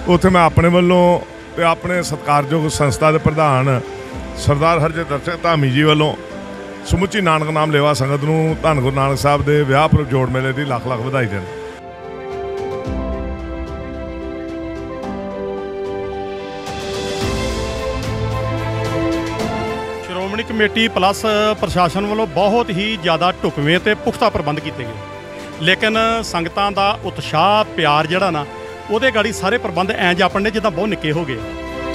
उत्थे मैं अपने वल्लों ते अपने सत्कारयोग संस्था के प्रधान सरदार हरजिंदर सिंह धामी जी वालों समुची नानक नाम लेवा संगत नूं धन गुरु नानक साहब के विआह पुरब जोड़ मेले की लख लख बधाई दें। श्रोमणी कमेटी प्लस प्रशासन वालों बहुत ही ज़्यादा ढुकवें ते पुख्ता प्रबंध किए गए, लेकिन संगतां दा उत्साह प्यार जिहड़ा ना उहदे गाड़ी सारे प्रबंध ऐं जापण ने जिद्दां बहुत निक्के हो गए।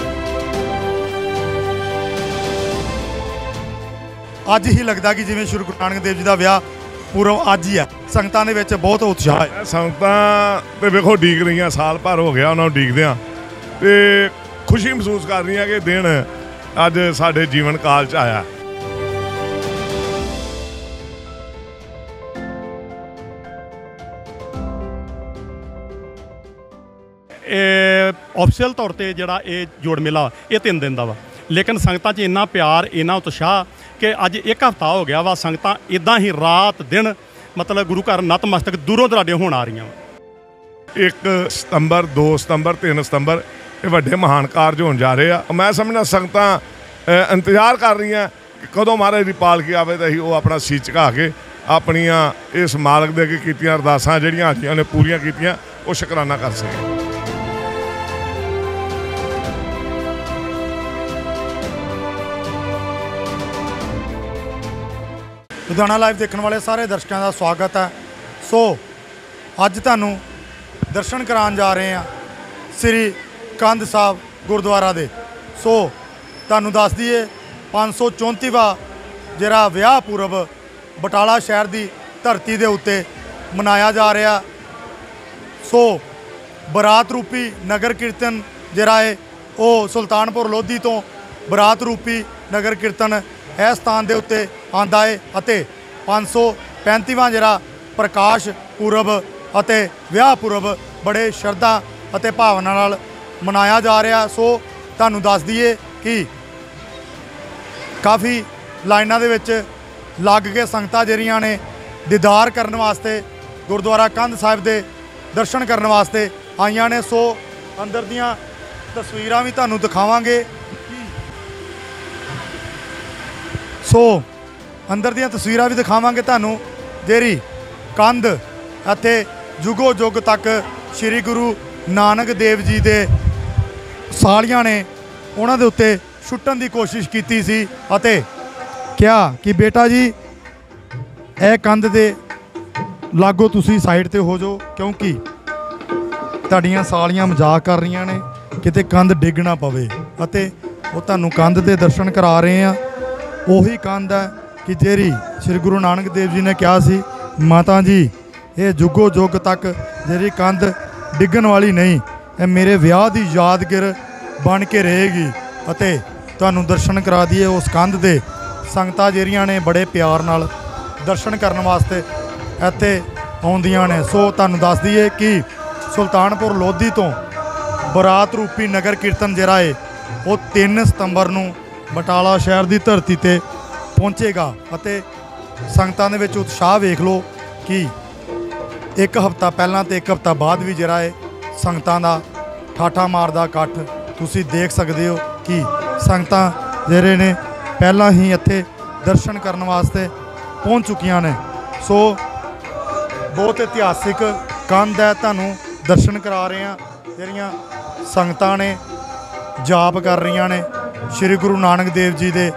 अज ही लगता कि जिवें श्री गुरु नानक देव जी का विआह पूर्व अज ही है, संगतां दे विच बहुत उत्साह है। संगतां ते वेखो उਡੀक रही साल भर हो गया उन्होंने उਡੀकदियां ते खुशी महसूस कर रही कि दिन अज साडे जीवन काल च आया। ऑफिशियल तौर पर जोड़ा ये जोड़ मेला ये 3 दिन का वा, लेकिन संगतां च इन्ना प्यार इन्ना उत्साह कि अज एक हफ्ता हो गया वा संगतां इदां ही रात दिन मतलब गुरु घर नतमस्तक दूरों दराडे होण आ रही। 1 सितंबर 2 सितंबर 3 सितंबर ये वड्डे महान कारज होण जा रहे हैं। मैं समझना संगतां इंतजार कर रही हैं कि कदों महाराज की पालकी आवे तो असीं वो अपना सीस झुका के अपनियां इस मालक दे अगे कीतियां अरदासां जिहड़ियां हाजियां ने पूरीआं कीतियां वो शुकराना कर सकें। लुधियाना लाइव देखने वाले सारे दर्शकों का स्वागत है। सो अज तुहानूं दर्शन कराने जा रहे हैं श्री कंध साहब गुरुद्वारा दे। सो तुहानूं दस दईए 534वां जिहड़ा विआह पुरब बटाला शहर की धरती के उत्ते मनाया जा रहा। सो बरात रूपी नगर कीर्तन जिहड़ा है वो सुल्तानपुर लोधी तो बरात रूपी नगर कीर्तन इस स्थान के उत्ते आंदा है अते 535वां जिहड़ा प्रकाश पुरब अते विआह पुरब बड़े श्रद्धा अते भावना नाल मनाया जा रहा। सो तुहानूं दस दईए कि काफ़ी लाइनां दे विच लग के संगतां जिहड़ियां ने दीदार करने वास्ते गुरुद्वारा कंध साहिब दे दर्शन करने वास्ते आईयां ने। सो अंदर दीयां तस्वीरां भी तुहानूं दिखावांगे। सो अंदर दीयां तस्वीरां भी दिखावांगे तुहानूं जेरी कंध इत्थे जुगो जुग तक श्री गुरु नानक देव जी दे सालियां ने उन्हां दे उत्ते छुट्टन की कोशिश की सी अते क्या कि बेटा जी ए कंध दे लागो तुसी साइड ते हो जाओ क्योंकि तुहाडीआं सालियां मजाक कर रही ने किते कंध डिग ना पवे अते वो तुहानूं कंध दे दर्शन करा रहे हैं। ਉਹੀ ਕੰਧ है कि ਜਿਹੜੀ श्री गुरु नानक देव जी ने कहा सी माता जी ये जुगो जुग तक ਜਿਹੜੀ कंध डिगन वाली नहीं ये मेरे विआह की यादगिर बन के रहेगी। ਅਤੇ ਤੁਹਾਨੂੰ दर्शन करा दिए उस कंध दे संगतां ਜਿਹੜੀਆਂ ने बड़े प्यार नाल दर्शन करने वास्ते ਇੱਥੇ ਆਉਂਦੀਆਂ ने। सो ਤੁਹਾਨੂੰ दस दईए कि सुल्तानपुर लोधी तो बरात रूपी नगर कीर्तन ਜਿਹੜਾ है वो 3 सितंबर ਨੂੰ बटाला शहर की धरती ते पहुँचेगा अते संगतां दे विच उत्साह वेख लो कि 1 हफ्ता पहलां ते 1 हफ्ता बाद भी जिहड़ा है संगतां दा ठाठा मारदा इकट्ठ तुसीं देख सकदे हो कि संगतां जिहड़े ने पहलां ही इत्थे दर्शन करने वास्ते पहुँच चुकियां ने। सो बहुत इतिहासिक कंध है, तुहानूं दर्शन करा रहे हैं जिहड़ियां संगतां ने जाप कर रही ने श्री गुरु नानक देव जी दे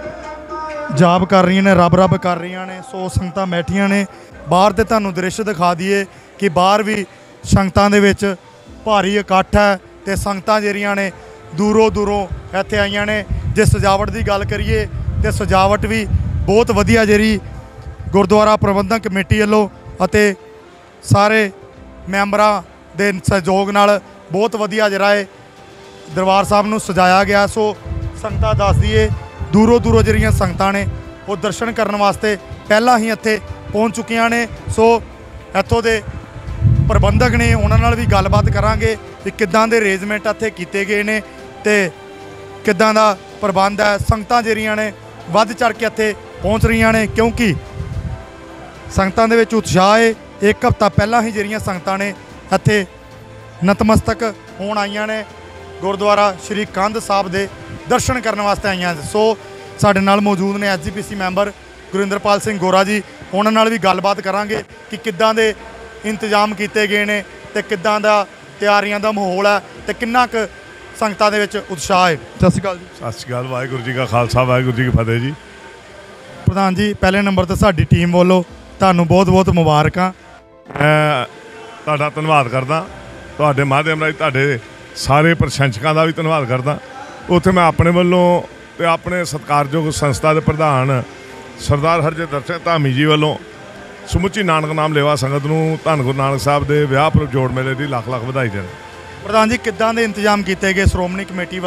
जाप कर रही ने रब रब कर रही ने। सो संगतां बैठियां ने बाहर ते तुहानूं दृश्य दिखा दिए कि बाहर भी संगतां दे विच भारी इकट्ठ है ते संगतां जिहड़ियां ने दूरों दूरों इत्थे आईयां ने। जे सजावट की गल करिए तो सजावट भी बहुत वधिया जिहड़ी गुरुद्वारा प्रबंधक कमेटी वालों अते सारे मैंबरां दे सहयोग नाल बहुत वधिया जिहड़ा है दरबार साहब नूं सजाया गया। सो संगतां दस दईए दूरों दूरों जिहड़ियां संगतां ने वो दर्शन करने वास्ते पहला ही इत्थे पहुँच चुकियां ने। सो इत्थों दे प्रबंधक ने उन्हां नाल भी गलबात करांगे कि किद्दां दे अरेंजमेंट इत्थे कीते गए ने ते किद्दां दा प्रबंध है। संगतां जिहड़ियां ने वध चढ़ के इत्थे पहुँच रही ने क्योंकि संगतां दे विच उत्साह है। 1 हफ्ता पहला ही जिहड़ियां संगतां ने इत्थे ਨਤਮਸਤਕ ਹੋਣ ਆਈਆਂ ਨੇ ਗੁਰਦੁਆਰਾ ਸ਼੍ਰੀ ਕੰਧ ਸਾਹਿਬ ਦੇ ਦਰਸ਼ਨ ਕਰਨ ਵਾਸਤੇ ਆਈਆਂ। ਸੋ ਸਾਡੇ ਨਾਲ ਮੌਜੂਦ ਨੇ ਐਸਜੀਪੀਸੀ ਮੈਂਬਰ ਗੁਰਿੰਦਰਪਾਲ ਸਿੰਘ ਗੋਰਾ ਜੀ। ਉਹਨਾਂ ਨਾਲ ਵੀ ਗੱਲਬਾਤ ਕਰਾਂਗੇ ਕਿ ਕਿੱਦਾਂ ਦੇ ਇੰਤਜ਼ਾਮ ਕੀਤੇ ਗਏ ਨੇ ਤੇ ਕਿੱਦਾਂ ਦਾ ਤਿਆਰੀਆਂ ਦਾ ਮਾਹੌਲ ਹੈ ਤੇ ਕਿੰਨਾ ਕੁ ਸੰਗਤਾਂ ਦੇ ਵਿੱਚ ਉਤਸ਼ਾਹ ਹੈ। ਸਤਿ ਸ਼੍ਰੀ ਅਕਾਲ ਜੀ। ਸਤਿ ਸ਼੍ਰੀ ਅਕਾਲ। ਵਾਹਿਗੁਰੂ ਜੀ ਕਾ ਖਾਲਸਾ, ਵਾਹਿਗੁਰੂ ਜੀ ਕੀ ਫਤਿਹ ਜੀ। ਪ੍ਰਧਾਨ ਜੀ, ਪਹਿਲੇ ਨੰਬਰ ਤੇ ਸਾਡੀ ਟੀਮ ਵੱਲੋਂ ਤੁਹਾਨੂੰ ਬਹੁਤ-ਬਹੁਤ ਮੁਬਾਰਕਾਂ। ਮੈਂ ਤੁਹਾਡਾ ਧੰਨਵਾਦ ਕਰਦਾ, ਤੁਹਾਡੇ ਮਾਧਿਅਮ ਰਾਹੀਂ ਤੁਹਾਡੇ ਸਾਰੇ ਪ੍ਰਸ਼ੰਸਕਾਂ ਦਾ ਵੀ ਧੰਨਵਾਦ ਕਰਦਾ। ਉੱਥੇ ਮੈਂ ਆਪਣੇ ਵੱਲੋਂ ਤੇ ਆਪਣੇ ਸਤਿਕਾਰਯੋਗ ਸੰਸਥਾ ਦੇ ਪ੍ਰਧਾਨ ਸਰਦਾਰ ਹਰਜਿੰਦਰ ਸਿੰਘ ਧਾਮੀ ਜੀ ਵੱਲੋਂ ਸਮੁੱਚੀ ਨਾਨਕ ਨਾਮ ਲੇਵਾ ਸੰਗਤ ਨੂੰ ਧੰਨ ਗੁਰੂ ਨਾਨਕ ਸਾਹਿਬ ਦੇ ਵਿਆਹ ਪੁਰਬ ਜੋੜ ਮੇਲੇ ਦੀ ਲੱਖ ਲੱਖ ਵਧਾਈ ਦੇਣ। ਪ੍ਰਧਾਨ ਜੀ, ਕਿੱਦਾਂ ਦੇ ਇੰਤਜ਼ਾਮ ਕੀਤੇ ਗਏ ਸ਼੍ਰੋਮਣੀ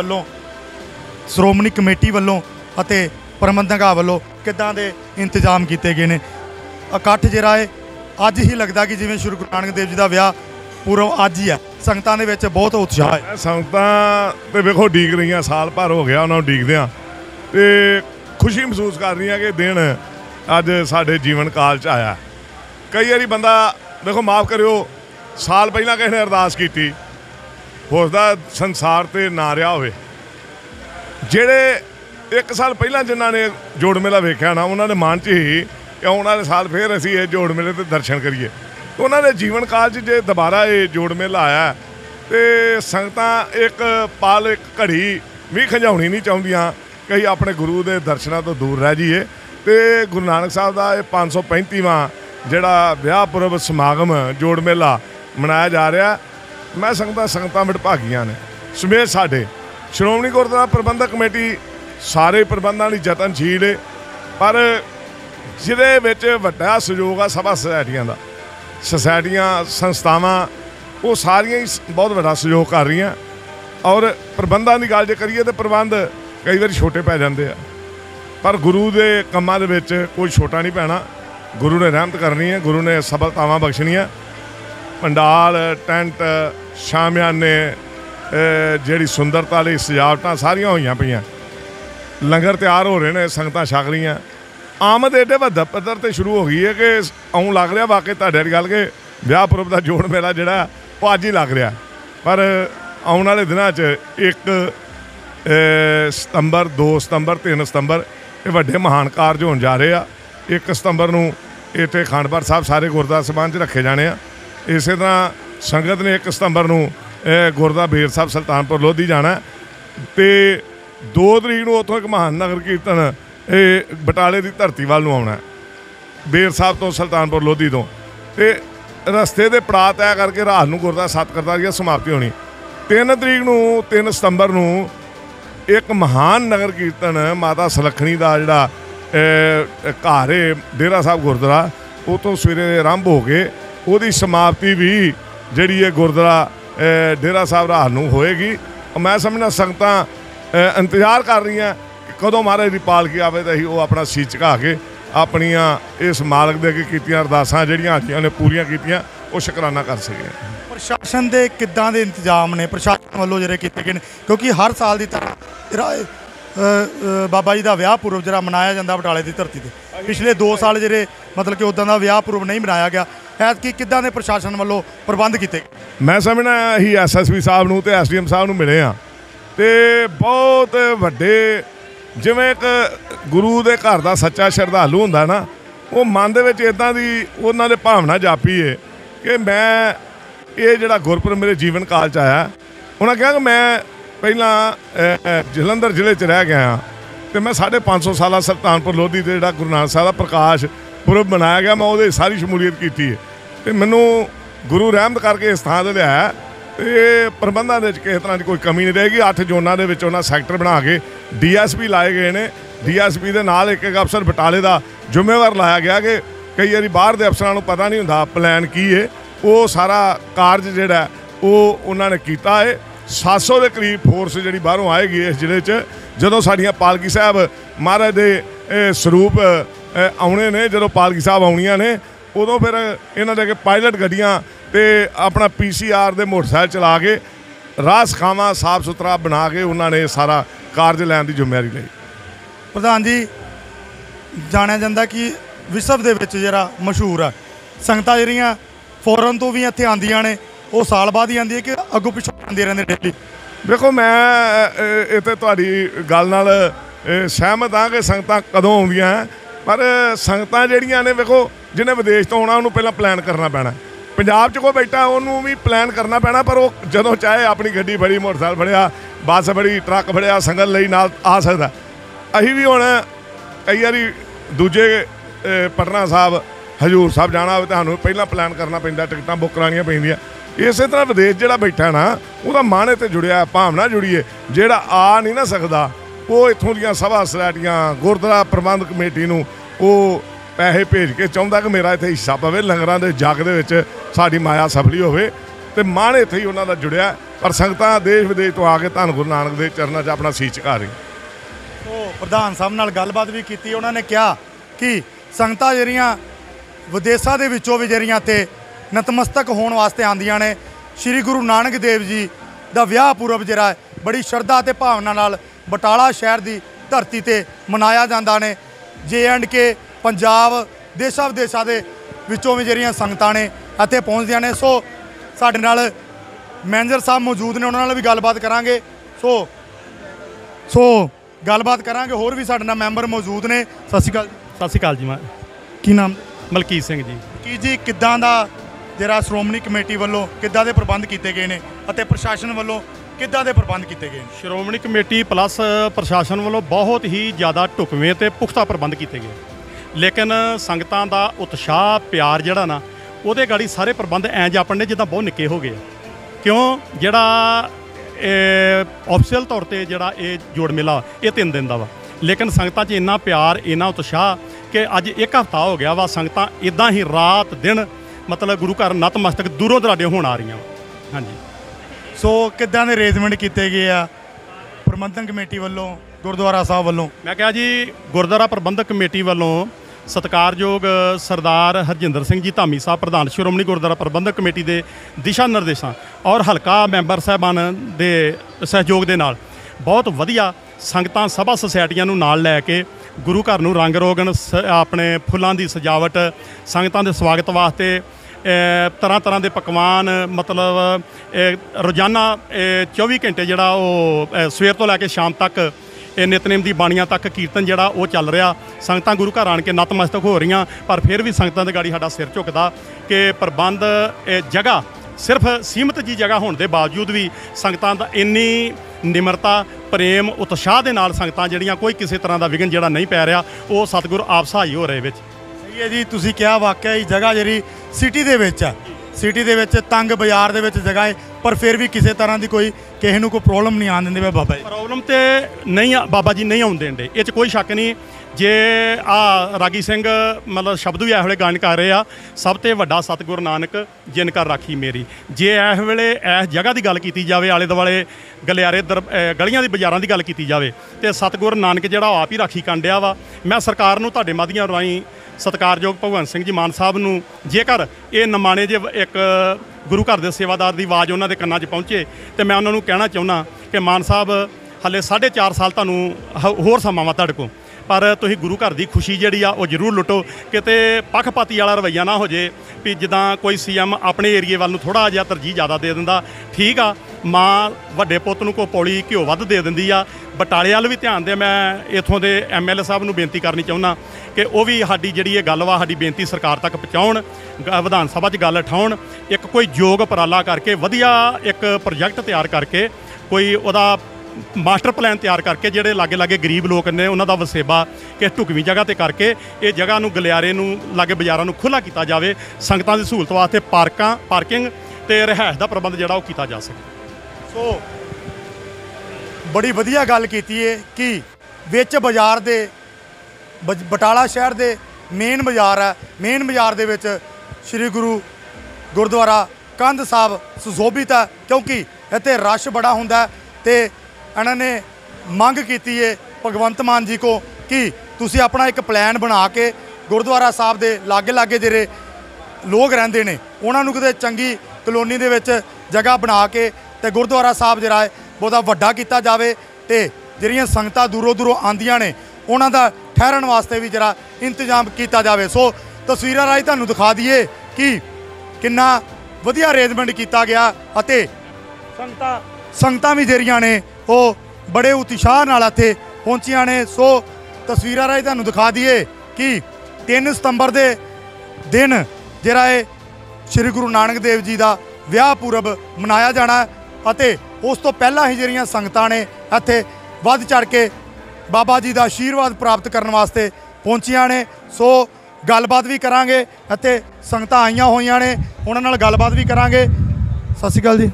ਕਮੇਟੀ ਵੱਲੋਂ ਅਤੇ ਪ੍ਰਬੰਧਕਾਂ ਵੱਲੋਂ ਕਿੱਦਾਂ ਦੇ ਇੰਤਜ਼ਾਮ ਕੀਤੇ ਗਏ ਨੇ? ਇਕੱਠ ਜਿਹੜਾ ਹੈ ਅੱਜ ਹੀ ਲੱਗਦਾ ਕਿ ਜਿਵੇਂ ਸ਼੍ਰੀ ਗੁਰੂ ਨਾਨਕ ਦੇਵ ਜੀ ਦਾ ਵਿਆਹ ਪੁਰਬ ਅੱਜ ਹੀ ਹੈ। ਸੰਗਤਾਂ ਦੇ ਵਿੱਚ ਬਹੁਤ ਉਤਸ਼ਾਹ ਹੈ। ਸੰਗਤਾਂ ਤੇ ਵੇਖੋ ਉਡੀਕ ਰਹੀਆਂ, ਸਾਲ ਭਰ ਹੋ ਗਿਆ ਉਹਨਾਂ ਨੂੰ ਉਡੀਕਦਿਆਂ, ਤੇ ਖੁਸ਼ੀ ਮਹਿਸੂਸ ਕਰ ਰਹੀਆਂ ਕਿ ਦਿਨ ਅੱਜ ਸਾਡੇ ਜੀਵਨ ਕਾਲ 'ਚ ਆਇਆ। ਕਈ ਵਾਰੀ ਬੰਦਾ ਵੇਖੋ, ਮਾਫ ਕਰਿਓ, ਸਾਲ ਪਹਿਲਾਂ ਕਿਸੇ ਨੇ ਅਰਦਾਸ ਕੀਤੀ, ਹੋ ਸਕਦਾ ਸੰਸਾਰ ਤੇ ਨਾ ਰਿਹਾ ਹੋਵੇ। ਜਿਹੜੇ 1 ਸਾਲ ਪਹਿਲਾਂ ਜਿਨ੍ਹਾਂ ਨੇ ਜੋੜ ਮੇਲਾ ਵੇਖਿਆ ਨਾ, ਉਹਨਾਂ ਦੇ ਮਨ 'ਚ ਹੀ ਕਿ ਆਉਣ ਵਾਲੇ ਸਾਲ ਫਿਰ ਅਸੀਂ ਇਹ ਜੋੜ ਮੇਲੇ ਤੇ ਦਰਸ਼ਨ ਕਰੀਏ। ਉਹਨਾਂ ਦੇ ਜੀਵਨ ਕਾਲ 'ਚ ਜੇ ਦੁਬਾਰਾ ਇਹ ਜੋੜ ਮੇਲਾ ਆਇਆ ਤੇ ਸੰਗਤਾਂ ਇੱਕ ਪਲ, ਇੱਕ ਘੜੀ ਵੀ ਖੰਝਾਉਣੀ ਨਹੀਂ ਚਾਹੁੰਦੀਆਂ ਕਿ ਅਸੀਂ ਆਪਣੇ ਗੁਰੂ ਦੇ ਦਰਸ਼ਨਾਂ ਤੋਂ ਦੂਰ ਰਹਿ ਜਾਈਏ। ਤੇ ਗੁਰੂ ਨਾਨਕ ਸਾਹਿਬ ਦਾ ਇਹ 535ਵਾਂ ਜਿਹੜਾ ਵਿਆਹ ਪੁਰਬ ਸਮਾਗਮ ਜੋੜ ਮੇਲਾ ਮਨਾਇਆ ਜਾ ਰਿਹਾ। ਮੈਂ ਸੰਗਤਾਂ ਵਡਭਾਗੀਆਂ ਨੇ ਸਮੇਤ ਸਾਡੇ ਸ਼੍ਰੋਮਣੀ ਗੁਰਦੁਆਰਾ ਪ੍ਰਬੰਧਕ ਕਮੇਟੀ ਸਾਰੇ ਪ੍ਰਬੰਧਾਂ ਲਈ ਯਤਨਸ਼ੀਲ ਹੈ, ਪਰ ਜਿਹਦੇ ਵਿੱਚ ਵੱਡਾ ਸਹਿਯੋਗ ਆ ਸਭਾ ਸੁਸਾਇਟੀਆਂ ਸੰਸਥਾਵਾਂ, ਉਹ ਸਾਰੀਆਂ ਹੀ ਬਹੁਤ ਵੱਡਾ ਸਹਿਯੋਗ ਕਰ ਰਹੀਆਂ। ਔਰ ਪ੍ਰਬੰਧਾਂ ਦੀ ਗੱਲ ਜੇ ਕਰੀਏ ਤਾਂ ਪ੍ਰਬੰਧ ਕਈ ਵਾਰੀ ਛੋਟੇ ਪੈ ਜਾਂਦੇ ਆ, ਪਰ ਗੁਰੂ ਦੇ ਕੰਮਾਂ ਦੇ ਵਿੱਚ ਕੋਈ ਛੋਟਾ ਨਹੀਂ ਪੈਣਾ। ਗੁਰੂ ਨੇ ਰਹਿਮਤ ਕਰਨੀ ਹੈ, ਗੁਰੂ ਨੇ ਸਫਲਤਾਵਾਂ ਬਖਸ਼ਣੀਆਂ। ਪੰਡਾਲ, ਟੈਂਟ, ਸ਼ਾਮਿਆਨੇ, ਜਿਹੜੀ ਸੁੰਦਰਤਾ ਲਈ ਸਜਾਵਟਾਂ ਸਾਰੀਆਂ ਹੋਈਆਂ ਪਈਆਂ, ਲੰਗਰ ਤਿਆਰ ਹੋ ਰਹੇ ਨੇ, ਸੰਗਤਾਂ ਛਕ ਰਹੀਆਂ। ਆਮਦ ਏਡੇ ਵੱਡਾ ਪੱਧਰ 'ਤੇ ਸ਼ੁਰੂ ਹੋ ਗਈ ਹੈ ਕਿ ਆਉਂ ਲੱਗ ਰਿਹਾ ਵਾਕਈ ਤੁਹਾਡੇ ਵਾਲੀ ਗੱਲ ਕਿ ਵਿਆਹ ਪੁਰਬ ਦਾ ਜੋੜ ਮੇਲਾ ਜਿਹੜਾ ਉਹ ਅੱਜ ਹੀ ਲੱਗ ਰਿਹਾ। ਪਰ ਆਉਣ ਵਾਲੇ ਦਿਨਾਂ 'ਚ 1 ਸਤੰਬਰ, 2 ਸਤੰਬਰ, 3 ਸਤੰਬਰ ਇਹ ਵੱਡੇ ਮਹਾਨ ਕਾਰਜ ਹੋਣ ਜਾ ਰਹੇ ਆ। 1 ਸਤੰਬਰ ਨੂੰ ਇੱਥੇ ਅਖੰਡ ਪਾਠ ਸਾਹਿਬ ਸਾਰੇ ਗੁਰਦੁਆਰਾ ਸਾਹਿਬਾਨ 'ਚ ਰੱਖੇ ਜਾਣੇ ਆ। ਇਸੇ ਤਰ੍ਹਾਂ ਸੰਗਤ ਨੇ 1 ਸਤੰਬਰ ਨੂੰ ਗੁਰਦੁਆਰਾ ਬੇਰ ਸਾਹਿਬ ਸੁਲਤਾਨਪੁਰ ਲੋਧੀ ਜਾਣਾ, ਤੇ 2 ਤਰੀਕ ਨੂੰ ਉੱਥੋਂ ਇੱਕ ਮਹਾਨ ਨਗਰ ਕੀਰਤਨ ਇਹ ਬਟਾਲੇ ਦੀ ਧਰਤੀ ਵੱਲ ਨੂੰ ਆਉਣਾ, ਬੇਰ ਸਾਹਿਬ ਤੋਂ ਸੁਲਤਾਨਪੁਰ ਲੋਧੀ ਤੋਂ। ਤੇ ਰਸਤੇ ਦੇ ਪੜਾਅ ਤੈਅ ਕਰਕੇ ਰਾਤ ਨੂੰ ਗੁਰਦੁਆਰਾ ਸੱਤ ਕਰਤਾਰੀਆ ਸਮਾਪਤੀ ਹੋਣੀ। 3 ਤਰੀਕ ਨੂੰ 3 ਸਤੰਬਰ ਨੂੰ ਇੱਕ ਮਹਾਨ ਨਗਰ ਕੀਰਤਨ ਮਾਤਾ ਸੁਲੱਖਣੀ ਦਾ ਜਿਹੜਾ ਘਰ ਹੈ ਡੇਰਾ ਸਾਹਿਬ ਗੁਰਦੁਆਰਾ, ਉਹ ਤੋਂ ਸਵੇਰੇ ਆਰੰਭ ਹੋ ਕੇ ਉਹਦੀ ਸਮਾਪਤੀ ਵੀ ਜਿਹੜੀ ਹੈ ਗੁਰਦੁਆਰਾ ਡੇਰਾ ਸਾਹਿਬ ਰਾਤ ਨੂੰ ਹੋਏਗੀ। ਮੈਂ ਸਮਝਦਾ ਸੰਗਤਾਂ ਇੰਤਜ਼ਾਰ ਕਰ ਰਹੀਆਂ ਕਿ ਕਦੋਂ ਮਹਾਰਾਜ ਦੀ ਪਾਲਕੀ ਆਵੇ ਤਾਂ ਅਸੀਂ ਉਹ ਆਪਣਾ ਸੀਸ ਝੁਕਾ ਕੇ ਆਪਣੀਆਂ ਇਸ ਮਾਲਕ ਦੇ ਅੱਗੇ ਕੀਤੀਆਂ ਅਰਦਾਸਾਂ ਜਿਹੜੀਆਂ ਹਾਜੀਆਂ ਨੇ ਪੂਰੀਆਂ ਕੀਤੀਆਂ, ਉਹ ਸ਼ੁਕਰਾਨਾ ਕਰ ਸਕੀਏ। ਪ੍ਰਸ਼ਾਸਨ ਦੇ ਕਿੱਦਾਂ ਦੇ ਇੰਤਜ਼ਾਮ ਨੇ ਪ੍ਰਸ਼ਾਸਨ ਵੱਲੋਂ ਜਿਹੜੇ ਕੀਤੇ ਗਏ ਨੇ? ਕਿਉਂਕਿ ਹਰ ਸਾਲ ਦੀ ਤਰ੍ਹਾਂ ਬਾਬਾ ਜੀ ਦਾ ਵਿਆਹ ਪੁਰਬ ਜਿਹੜਾ ਮਨਾਇਆ ਜਾਂਦਾ ਬਟਾਲੇ ਦੀ ਧਰਤੀ 'ਤੇ, ਪਿਛਲੇ 2 ਸਾਲ ਜਿਹੜੇ ਮਤਲਬ ਕਿ ਉੱਦਾਂ ਦਾ ਵਿਆਹ ਪੁਰਬ ਨਹੀਂ ਮਨਾਇਆ ਗਿਆ। ਐਤਕੀ ਕਿੱਦਾਂ ਦੇ ਪ੍ਰਸ਼ਾਸਨ ਵੱਲੋਂ ਪ੍ਰਬੰਧ ਕੀਤੇ? ਮੈਂ ਸਮਝਣਾ ਅਸੀਂ SSP ਸਾਹਿਬ ਨੂੰ ਤੇ SDM ਸਾਹਿਬ ਨੂੰ ਮਿਲੇ ਹਾਂ, ਤੇ ਬਹੁਤ ਵੱਡੇ, ਜਿਵੇਂ ਇੱਕ ਗੁਰੂ ਦੇ ਘਰ ਦਾ ਸੱਚਾ ਸ਼ਰਧਾਲੂ ਹੁੰਦਾ ਨਾ, ਉਹ ਮਨ ਦੇ ਵਿੱਚ ਇੱਦਾਂ ਦੀ ਉਹਨਾਂ ਦੇ ਭਾਵਨਾ ਜਾਪੀ ਹੈ ਕਿ ਮੈਂ ਇਹ ਜਿਹੜਾ ਗੁਰਪੁਰਬ ਮੇਰੇ ਜੀਵਨ ਕਾਲ 'ਚ ਆਇਆ। ਉਹਨਾਂ ਕਿਹਾ ਕਿ ਮੈਂ ਪਹਿਲਾਂ ਜਲੰਧਰ ਜ਼ਿਲ੍ਹੇ 'ਚ ਰਹਿ ਗਿਆ ਹਾਂ, ਅਤੇ ਮੈਂ 550 ਸਾਲਾ ਸੁਲਤਾਨਪੁਰ ਲੋਧੀ 'ਤੇ ਜਿਹੜਾ ਗੁਰੂ ਨਾਨਕ ਸਾਹਿਬ ਦਾ ਪ੍ਰਕਾਸ਼ ਪੁਰਬ ਮਨਾਇਆ ਗਿਆ, ਮੈਂ ਉਹਦੇ ਸਾਰੀ ਸ਼ਮੂਲੀਅਤ ਕੀਤੀ ਹੈ। ਅਤੇ ਮੈਨੂੰ ਗੁਰੂ ਰਹਿਮਤ ਕਰਕੇ ਇਸ ਥਾਂ 'ਤੇ ਲਿਆਇਆ, ਅਤੇ ਪ੍ਰਬੰਧਾਂ ਦੇ ਵਿੱਚ ਕਿਸੇ ਤਰ੍ਹਾਂ ਦੀ ਕੋਈ ਕਮੀ ਨਹੀਂ ਰਹੇਗੀ। 8 ਜ਼ੋਨਾਂ ਦੇ ਵਿੱਚ ਉਹਨਾਂ ਸੈਕਟਰ ਬਣਾ ਕੇ DSP ਲਾਏ ਗਏ ਨੇ। DSP ਦੇ ਨਾਲ ਇੱਕ ਅਫਸਰ ਬਟਾਲੇ ਦਾ ਜ਼ਿੰਮੇਵਾਰ ਲਾਇਆ ਗਿਆ ਕਿ ਕਈ ਵਾਰੀ ਬਾਹਰ ਦੇ ਅਫਸਰਾਂ ਨੂੰ ਪਤਾ ਨਹੀਂ ਹੁੰਦਾ ਪਲਾਨ ਕੀ ਹੈ। ਉਹ ਸਾਰਾ ਕਾਰਜ ਜਿਹੜਾ ਉਹ ਉਹਨਾਂ ਨੇ ਕੀਤਾ ਹੈ। 700 ਦੇ ਕਰੀਬ ਫੋਰਸ ਜਿਹੜੀ ਬਾਹਰੋਂ ਆਏਗੀ ਇਸ ਜ਼ਿਲ੍ਹੇ 'ਚ। ਜਦੋਂ ਸਾਡੀਆਂ ਪਾਲਕੀ ਸਾਹਿਬ ਮਹਾਰਾਜ ਦੇ ਸਰੂਪ ਆਉਣੇ ਨੇ, ਜਦੋਂ ਪਾਲਕੀ ਸਾਹਿਬ ਆਉਣੀਆਂ ਨੇ, ਉਦੋਂ ਫਿਰ ਇਹਨਾਂ ਦੇ ਅੱਗੇ ਪਾਇਲਟ ਗੱਡੀਆਂ ਅਤੇ ਆਪਣਾ PCR ਦੇ ਮੋਟਰਸਾਈਕਲ ਚਲਾ ਕੇ ਰਾਹ ਸਖਾਵਾਂ ਸਾਫ ਸੁਥਰਾ ਬਣਾ ਕੇ ਉਹਨਾਂ ਨੇ ਸਾਰਾ ਕਾਰਜ ਲੈਣ ਦੀ ਜ਼ਿੰਮੇਵਾਰੀ ਲਈ। ਪ੍ਰਧਾਨ ਜੀ, ਜਾਣਿਆ ਜਾਂਦਾ ਕਿ ਵਿਸ਼ਵ ਦੇ ਵਿੱਚ ਜਿਹੜਾ ਮਸ਼ਹੂਰ ਆ, ਸੰਗਤਾਂ ਜਿਹੜੀਆਂ ਫੋਰਨ ਤੋਂ ਵੀ ਇੱਥੇ ਆਉਂਦੀਆਂ ਨੇ ਉਹ ਸਾਲ ਬਾਅਦ ਹੀ ਆਉਂਦੀ ਹੈ ਕਿ ਅੱਗੋਂ ਪਿੱਛੋਂ ਆਉਂਦੇ ਰਹਿੰਦੇ ਡੇਲੀ? ਵੇਖੋ ਮੈਂ ਇਹ ਤੇ ਤੁਹਾਡੀ ਗੱਲ ਨਾਲ ਸਹਿਮਤ ਹਾਂ ਕਿ ਸੰਗਤਾਂ ਕਦੋਂ ਆਉਂਦੀਆਂ, ਪਰ ਸੰਗਤਾਂ ਜਿਹੜੀਆਂ ਨੇ ਵੇਖੋ ਜਿਹਨੇ ਵਿਦੇਸ਼ ਤੋਂ ਆਉਣਾ ਉਹਨੂੰ ਪਹਿਲਾਂ ਪਲਾਨ ਕਰਨਾ ਪੈਣਾ। ਪੰਜਾਬ 'ਚ ਕੋਈ ਬੈਠਾ ਉਹਨੂੰ ਵੀ ਪਲਾਨ ਕਰਨਾ ਪੈਣਾ, ਪਰ ਉਹ ਜਦੋਂ ਚਾਹੇ ਆਪਣੀ ਗੱਡੀ ਫੜੀ, ਮੋਟਰਸਾਈਕਲ ਫੜਿਆ, ਬੱਸ ਫੜੀ, ਟਰੱਕ ਫੜਿਆ, ਸੰਗਤ ਲਈ ਨਾਲ ਆ ਸਕਦਾ। ਅਸੀਂ ਵੀ ਹੁਣ ਕਈ ਵਾਰੀ ਦੂਜੇ ਪਟਨਾ ਸਾਹਿਬ, ਹਜ਼ੂਰ ਸਾਹਿਬ ਜਾਣਾ ਹੋਵੇ ਤੁਹਾਨੂੰ ਪਹਿਲਾਂ ਪਲਾਨ ਕਰਨਾ ਪੈਂਦਾ, ਟਿਕਟਾਂ ਬੁੱਕ ਕਰਾਉਣੀਆਂ ਪੈਂਦੀਆਂ। ਇਸੇ ਤਰ੍ਹਾਂ ਵਿਦੇਸ਼ ਜਿਹੜਾ ਬੈਠਾ ਨਾ ਉਹਦਾ ਮਨ ਇੱਥੇ ਜੁੜਿਆ, ਭਾਵਨਾ ਜੁੜੀਏ। ਜਿਹੜਾ ਆ ਨਹੀਂ ਨਾ ਸਕਦਾ ਉਹ ਇੱਥੋਂ ਦੀਆਂ ਸਭਾ ਸੁਸਾਇਟੀਆਂ, ਗੁਰਦੁਆਰਾ ਪ੍ਰਬੰਧਕ ਕਮੇਟੀ ਨੂੰ ਉਹ ਪੈਸੇ ਭੇਜ ਕੇ ਚਾਹੁੰਦਾ ਕਿ ਮੇਰਾ ਇੱਥੇ ਹਿੱਸਾ ਪਵੇ, ਲੰਗਰਾਂ ਦੇ ਜੱਗ ਦੇ ਵਿੱਚ ਸਾਡੀ ਮਾਇਆ ਸਫਲੀ ਹੋਵੇ, ਤੇ ਮਨ ਇੱਥੇ ਹੀ ਉਹਨਾਂ ਦਾ ਜੁੜਿਆ। ਪਰ ਸੰਗਤਾਂ ਦੇਸ਼ ਵਿਦੇਸ਼ ਤੋਂ ਆ ਕੇ ਧੰਨ ਗੁਰੂ ਨਾਨਕ ਦੇ ਚਰਨਾਂ 'ਚ ਆਪਣਾ ਸੀਸ ਝੁਕਾ ਰਹੀ। ਉਹ ਪ੍ਰਧਾਨ ਸਾਹਿਬ ਨਾਲ ਗੱਲਬਾਤ ਵੀ ਕੀਤੀ, ਉਹਨਾਂ ਨੇ ਕਿਹਾ ਕਿ ਸੰਗਤਾਂ ਜਿਹੜੀਆਂ ਵਿਦੇਸ਼ਾਂ ਦੇ ਵਿੱਚੋਂ ਵੀ ਜਿਹੜੀਆਂ ਇੱਥੇ ਨਤਮਸਤਕ ਹੋਣ ਵਾਸਤੇ ਆਉਂਦੀਆਂ ਨੇ, ਸ਼੍ਰੀ ਗੁਰੂ ਨਾਨਕ ਦੇਵ ਜੀ ਦਾ ਵਿਆਹ ਪੁਰਬ ਜਿਹੜਾ ਹੈ ਬੜੀ ਸ਼ਰਧਾ ਅਤੇ ਭਾਵਨਾ ਨਾਲ ਬਟਾਲਾ ਸ਼ਹਿਰ ਦੀ ਧਰਤੀ ਤੇ ਮਨਾਇਆ ਜਾਂਦਾ ਨੇ। JNK ਪੰਜਾਬ ਦੇਸ਼ਾਂ ਵਿਦੇਸ਼ਾਂ ਦੇ ਵਿੱਚੋਂ ਵੀ ਜਿਹੜੀਆਂ ਸੰਗਤਾਂ ਨੇ ਇੱਥੇ ਪਹੁੰਚਦੀਆਂ ਨੇ। ਸੋ ਸਾਡੇ ਨਾਲ ਮੈਨੇਜਰ ਸਾਹਿਬ ਮੌਜੂਦ ਨੇ, ਉਹਨਾਂ ਨਾਲ ਵੀ ਗੱਲਬਾਤ ਕਰਾਂਗੇ। ਸੋ ਗੱਲਬਾਤ ਕਰਾਂਗੇ। ਹੋਰ ਵੀ ਸਾਡੇ ਨਾਲ ਮੈਂਬਰ ਮੌਜੂਦ ਨੇ। ਸਤਿ ਸ਼੍ਰੀ ਅਕਾਲ ਜੀ। ਸਤਿ ਸ਼੍ਰੀ ਅਕਾਲ ਜੀ। ਮੈਂ ਕੀ ਨਾਮ? ਮਲਕੀਤ ਸਿੰਘ ਜੀ। ਕੀ ਜੀ, ਕਿੱਦਾਂ ਦਾ ਜਿਹੜਾ ਸ਼੍ਰੋਮਣੀ ਕਮੇਟੀ ਵੱਲੋਂ ਕਿੱਦਾਂ ਦੇ ਪ੍ਰਬੰਧ ਕੀਤੇ ਗਏ ਨੇ ਅਤੇ ਪ੍ਰਸ਼ਾਸਨ ਵੱਲੋਂ ਕਿੱਦਾਂ ਦੇ ਪ੍ਰਬੰਧ ਕੀਤੇ ਗਏ ਨੇ? ਸ਼੍ਰੋਮਣੀ ਕਮੇਟੀ ਪਲੱਸ ਪ੍ਰਸ਼ਾਸਨ ਵੱਲੋਂ ਬਹੁਤ ਹੀ ਜ਼ਿਆਦਾ ਢੁਕਵੇਂ ਤੇ ਪੁਖਤਾ ਪ੍ਰਬੰਧ ਕੀਤੇ ਗਏ, ਲੇਕਿਨ ਸੰਗਤਾਂ ਦਾ ਉਤਸ਼ਾਹ, ਪਿਆਰ ਜਿਹੜਾ ਨਾ ਉਹਦੇ ਗਾੜੀ ਸਾਰੇ ਪ੍ਰਬੰਧ ਐਂ ਜਾਪਣ ਨੇ ਜਿੱਦਾਂ ਬਹੁਤ ਨਿੱਕੇ ਹੋ ਗਏ। ਕਿਉਂ? ਜਿਹੜਾ ਆਫੀਸ਼ੀਅਲ ਤੌਰ ਤੇ ਜਿਹੜਾ ਇਹ ਜੋੜ ਮੇਲਾ ਇਹ 3 ਦਿਨ ਦਾ ਵਾ, ਲੇਕਿਨ ਸੰਗਤਾਂ 'ਚ ਇੰਨਾ ਪਿਆਰ, ਇੰਨਾ ਉਤਸ਼ਾਹ ਕਿ ਅੱਜ 1 ਹਫ਼ਤਾ ਹੋ ਗਿਆ ਵਾ, ਸੰਗਤਾਂ ਇਦਾਂ ਹੀ ਰਾਤ ਦਿਨ ਮਤਲਬ ਗੁਰੂ ਘਰ ਨਤਮਸਤਕ ਦੂਰੋਂ ਦਰਾਡੇ ਹੋਣ ਆ ਰਹੀਆਂ। ਹਾਂਜੀ। ਸੋ ਕਿੱਦਾਂ ਦੇ ਅਰੇਂਜਮੈਂਟ ਕੀਤੇ ਗਏ ਆ ਪ੍ਰਬੰਧਕ ਕਮੇਟੀ ਵੱਲੋਂ, ਗੁਰਦੁਆਰਾ ਸਾਹਿਬ ਵੱਲੋਂ? ਮੈਂ ਕਿਹਾ ਜੀ, ਗੁਰਦੁਆਰਾ ਪ੍ਰਬੰਧਕ ਕਮੇਟੀ ਵੱਲੋਂ ਸਤਿਕਾਰਯੋਗ ਸਰਦਾਰ ਹਰਜਿੰਦਰ ਸਿੰਘ ਜੀ ਧਾਮੀ ਸਾਹਿਬ, ਪ੍ਰਧਾਨ ਸ਼੍ਰੋਮਣੀ ਗੁਰਦੁਆਰਾ ਪ੍ਰਬੰਧਕ ਕਮੇਟੀ ਦੇ ਦਿਸ਼ਾ ਨਿਰਦੇਸ਼ਾਂ ਔਰ ਹਲਕਾ ਮੈਂਬਰ ਸਾਹਿਬਾਨ ਦੇ ਸਹਿਯੋਗ ਦੇ ਨਾਲ ਬਹੁਤ ਵਧੀਆ ਸੰਗਤਾਂ, ਸਭਾ ਸੁਸਾਇਟੀਆਂ ਨੂੰ ਨਾਲ ਲੈ ਕੇ ਗੁਰੂ ਘਰ ਨੂੰ ਰੰਗ ਰੋਗਨ, ਆਪਣੇ ਫੁੱਲਾਂ ਦੀ ਸਜਾਵਟ, ਸੰਗਤਾਂ ਦੇ ਸਵਾਗਤ ਵਾਸਤੇ ਤਰ੍ਹਾਂ ਤਰ੍ਹਾਂ ਦੇ ਪਕਵਾਨ, ਮਤਲਬ ਰੋਜ਼ਾਨਾ 24 ਘੰਟੇ ਜਿਹੜਾ ਉਹ ਸਵੇਰ ਤੋਂ ਲੈ ਕੇ ਸ਼ਾਮ ਤੱਕ ਇਹ ਨਿਤਨੇਮ ਦੀ ਬਾਣੀਆਂ ਤੱਕ ਕੀਰਤਨ ਜਿਹੜਾ ਉਹ ਚੱਲ ਰਿਹਾ। ਸੰਗਤਾਂ ਗੁਰੂ ਘਰ ਆਣ ਕੇ ਨਤਮਸਤਕ ਹੋ ਰਹੀਆਂ, ਪਰ ਫਿਰ ਵੀ ਸੰਗਤਾਂ ਦੇ ਗਾੜੀ ਸਾਡਾ ਸਿਰ ਝੁਕਦਾ ਕਿ ਪ੍ਰਬੰਧ ਜਗ੍ਹਾ ਸਿਰਫ ਸੀਮਿਤ ਜੀ ਜਗ੍ਹਾ ਹੋਣ ਦੇ ਬਾਵਜੂਦ ਵੀ ਸੰਗਤਾਂ ਦਾ ਇੰਨੀ ਨਿਮਰਤਾ, ਪ੍ਰੇਮ, ਉਤਸ਼ਾਹ ਦੇ ਨਾਲ ਸੰਗਤਾਂ ਜਿਹੜੀਆਂ ਕੋਈ ਕਿਸੇ ਤਰ੍ਹਾਂ ਦਾ ਵਿਘਨ ਜਿਹੜਾ ਨਹੀਂ ਪੈ ਰਿਹਾ, ਉਹ ਸਤਿਗੁਰ ਆਪ ਸਹਾਈ ਹੋ ਰਹੇ ਵਿੱਚ। ਸਹੀ ਹੈ ਜੀ, ਤੁਸੀਂ ਕਿਹਾ ਵਾਕਿਆ ਹੀ ਜਗ੍ਹਾ ਜਿਹੜੀ ਸਿਟੀ ਦੇ ਵਿੱਚ ਆ, ਸਿਟੀ ਦੇ ਵਿੱਚ ਤੰਗ ਬਾਜ਼ਾਰ ਦੇ ਵਿੱਚ ਜਗ੍ਹਾ ਹੈ, ਪਰ ਫਿਰ ਵੀ ਕਿਸੇ ਤਰ੍ਹਾਂ ਦੀ ਕਿਸੇ ਨੂੰ ਕੋਈ ਪ੍ਰੋਬਲਮ ਨਹੀਂ ਆਉਣ ਦਿੰਦੇ ਵੇ ਬਾਬਾ ਜੀ। ਪ੍ਰੋਬਲਮ ਤੇ ਨਹੀਂ ਬਾਬਾ ਜੀ ਨਹੀਂ ਆਉਣ ਦੇਣਦੇ, ਇਹ 'ਚ ਕੋਈ ਸ਼ੱਕ ਨਹੀਂ। ਜੇ ਰਾਗੀ ਸਿੰਘ ਮਤਲਬ ਸ਼ਬਦ ਵੀ ਇਹੋ ਵੇਲੇ ਗਾਣ ਕਰ ਰਹੇ ਆ, ਸਭ ਤੋਂ ਵੱਡਾ ਸਤਿਗੁਰ ਨਾਨਕ ਜਿਨ ਕਰ ਰਾਖੀ ਮੇਰੀ। ਜੇ ਇਸ ਵੇਲੇ ਇਸ ਜਗ੍ਹਾ ਦੀ ਗੱਲ ਕੀਤੀ ਜਾਵੇ, ਆਲੇ ਦੁਆਲੇ ਗਲਿਆਰੇ ਗਲੀਆਂ ਦੀ ਬਾਜ਼ਾਰਾਂ ਦੀ ਗੱਲ ਕੀਤੀ ਜਾਵੇ, ਤੇ ਸਤਿਗੁਰ ਨਾਨਕ ਜਿਹੜਾ ਆਪ ਹੀ ਰਾਖੀ ਕਰਨ ਡਿਆ ਵਾ। ਮੈਂ ਸਰਕਾਰ ਨੂੰ ਤੁਹਾਡੇ ਮਾਧਿਅਮ ਰਾਹੀਂ ਸਤਿਕਾਰਯੋਗ ਭਗਵੰਤ ਸਿੰਘ ਜੀ ਮਾਨ ਸਾਹਿਬ ਨੂੰ, ਜੇਕਰ ਇਹ ਨਿਮਾਣੇ ਜੇ ਇੱਕ ਗੁਰੂ ਘਰ ਦੇ ਸੇਵਾਦਾਰ ਦੀ ਆਵਾਜ਼ ਉਹਨਾਂ ਦੇ ਕੰਨਾਂ 'ਚ ਪਹੁੰਚੇ, ਤੇ ਮੈਂ ਉਹਨਾਂ ਨੂੰ ਕਹਿਣਾ ਚਾਹੁੰਦਾ ਕਿ ਮਾਨ ਸਾਹਿਬ ਹਾਲੇ 4.5 ਸਾਲ ਤੁਹਾਨੂੰ ਹੋਰ ਸਮਾਂ ਵਾ ਤੁਹਾਡੇ ਕੋਲ, ਪਰ ਤੁਸੀਂ ਗੁਰੂ ਘਰ ਦੀ ਖੁਸ਼ੀ ਜਿਹੜੀ ਆ ਉਹ ਜ਼ਰੂਰ ਲੁੱਟੋ। ਕਿਤੇ ਪੱਖਪਾਤੀ ਵਾਲਾ ਰਵੱਈਆ ਨਾ ਹੋ ਜੇ ਵੀ ਜਿੱਦਾਂ ਕੋਈ CM ਆਪਣੇ ਏਰੀਏ ਵੱਲ ਨੂੰ ਥੋੜ੍ਹਾ ਜਿਹਾ ਤਰਜੀਹ ਜ਼ਿਆਦਾ ਦੇ ਦਿੰਦਾ। ਠੀਕ ਆ, ਮਾਂ ਵੱਡੇ ਪੁੱਤ ਨੂੰ ਕੋਈ ਪੌਲੀ ਘਿਓ ਵੱਧ ਦੇ ਦਿੰਦੀ ਆ, ਬਟਾਲੇ ਵੱਲ ਵੀ ਧਿਆਨ ਦੇ। ਮੈਂ ਇੱਥੋਂ ਦੇ MLA ਸਾਹਿਬ ਨੂੰ ਬੇਨਤੀ ਕਰਨੀ ਚਾਹੁੰਦਾ ਕਿ ਉਹ ਵੀ ਸਾਡੀ ਜਿਹੜੀ ਇਹ ਗੱਲ ਵਾ, ਸਾਡੀ ਬੇਨਤੀ ਸਰਕਾਰ ਤੱਕ ਪਹੁੰਚਾਉਣ, ਵਿਧਾਨ ਸਭਾ 'ਚ ਗੱਲ ਉਠਾਉਣ, ਇੱਕ ਕੋਈ ਯੋਗ ਉਪਰਾਲਾ ਕਰਕੇ ਵਧੀਆ ਇੱਕ ਪ੍ਰੋਜੈਕਟ ਤਿਆਰ ਕਰਕੇ, ਕੋਈ ਉਹਦਾ ਮਾਸਟਰ ਪਲਾਨ ਤਿਆਰ ਕਰਕੇ, ਜਿਹੜੇ ਲਾਗੇ ਲਾਗੇ ਗਰੀਬ ਲੋਕ ਨੇ ਉਹਨਾਂ ਦਾ ਵਸੇਬਾ ਕਿਸ ਢੁਕਵੀਂ ਜਗ੍ਹਾ ਤੇ ਕਰਕੇ ਇਹ ਜਗ੍ਹਾ ਨੂੰ, ਗਲਿਆਰੇ ਨੂੰ, ਲਾਗੇ ਬਾਜ਼ਾਰਾਂ ਨੂੰ ਖੁੱਲ੍ਹਾ ਕੀਤਾ ਜਾਵੇ। ਸੰਗਤਾਂ ਦੀ ਸਹੂਲਤ ਵਾਸਤੇ ਪਾਰਕਿੰਗ ਤੇ ਰਿਹਾਇਸ਼ ਦਾ ਪ੍ਰਬੰਧ ਜਿਹੜਾ ਉਹ ਕੀਤਾ ਜਾ ਸਕੇ। ਸੋ ਬੜੀ ਵਧੀਆ ਗੱਲ ਕੀਤੀ ਹੈ ਕਿ ਵਿੱਚ ਬਾਜ਼ਾਰ ਦੇ ਬਟਾਲਾ ਸ਼ਹਿਰ ਦੇ ਮੇਨ ਬਾਜ਼ਾਰ ਹੈ, ਮੇਨ ਬਾਜ਼ਾਰ ਦੇ ਵਿੱਚ ਸ੍ਰੀ ਗੁਰੂ ਗੁਰਦੁਆਰਾ ਕੰਧ ਸਾਹਿਬ ਸੁਸ਼ੋਭਿਤ ਹੈ, ਕਿਉਂਕਿ ਇੱਥੇ ਰਸ਼ ਬੜਾ ਹੁੰਦਾ। ਤੇ ਇਹਨਾਂ ਨੇ ਮੰਗ ਕੀਤੀ ਹੈ ਭਗਵੰਤ ਮਾਨ ਜੀ ਕੋ ਕਿ ਤੁਸੀਂ ਆਪਣਾ ਇੱਕ ਪਲਾਨ ਬਣਾ ਕੇ ਗੁਰਦੁਆਰਾ ਸਾਹਿਬ ਦੇ ਲਾਗੇ ਲਾਗੇ ਜਿਹੜੇ ਲੋਕ ਰਹਿੰਦੇ ਨੇ ਉਹਨਾਂ ਨੂੰ ਕਿਤੇ ਚੰਗੀ ਕਲੋਨੀ ਦੇ ਵਿੱਚ ਜਗ੍ਹਾ ਬਣਾ ਕੇ ਤੇ ਗੁਰਦੁਆਰਾ ਸਾਹਿਬ ਜਿਹੜਾ ਹੈ ਬਹੁਤਾ ਵੱਡਾ ਕੀਤਾ ਜਾਵੇ, ਤੇ ਜਿਹੜੀਆਂ ਸੰਗਤਾਂ ਦੂਰੋਂ ਦੂਰੋਂ ਆਉਂਦੀਆਂ ਨੇ ਉਹਨਾਂ ਦਾ ਠਹਿਰਨ ਵਾਸਤੇ ਵੀ ਜਿਹੜਾ ਇੰਤਜ਼ਾਮ ਕੀਤਾ ਜਾਵੇ। ਸੋ ਤਸਵੀਰਾਂ ਰਾਹੀਂ ਤੁਹਾਨੂੰ ਦਿਖਾ ਦਈਏ ਕਿ ਕਿੰਨਾ ਵਧੀਆ ਅਰੇਂਜਮੈਂਟ ਕੀਤਾ ਗਿਆ ਅਤੇ ਸੰਗਤਾਂ ਵੀ ਜਿਹੜੀਆਂ ਨੇ ਉਹ ਬੜੇ ਉਤਸ਼ਾਹ ਨਾਲ ਇੱਥੇ ਪਹੁੰਚੀਆਂ ਨੇ। ਸੋ ਤਸਵੀਰਾਂ ਰਾਹੀਂ ਤੁਹਾਨੂੰ ਦਿਖਾ ਦਈਏ ਕਿ 3 ਸਤੰਬਰ ਦੇ ਦਿਨ ਜਿਹੜਾ ਇਹ ਸ਼੍ਰੀ ਗੁਰੂ ਨਾਨਕ ਦੇਵ ਜੀ ਦਾ ਵਿਆਹ ਪੁਰਬ ਮਨਾਇਆ ਜਾਣਾ ਹੈ ਅਤੇ ਉਸ ਤੋਂ ਪਹਿਲਾਂ ਹੀ ਜਿਹੜੀਆਂ ਸੰਗਤਾਂ ਨੇ ਇੱਥੇ ਵੱਧ ਚੜ ਕੇ ਬਾਬਾ ਜੀ ਦਾ ਆਸ਼ੀਰਵਾਦ ਪ੍ਰਾਪਤ ਕਰਨ ਵਾਸਤੇ ਪਹੁੰਚੀਆਂ ਨੇ। ਸੋ ਗੱਲਬਾਤ ਵੀ ਕਰਾਂਗੇ, ਇੱਥੇ ਸੰਗਤਾਂ ਆਈਆਂ ਹੋਈਆਂ ਨੇ, ਉਹਨਾਂ ਨਾਲ ਗੱਲਬਾਤ ਵੀ ਕਰਾਂਗੇ। ਸਤਿ ਸ਼੍ਰੀ ਅਕਾਲ ਜੀ।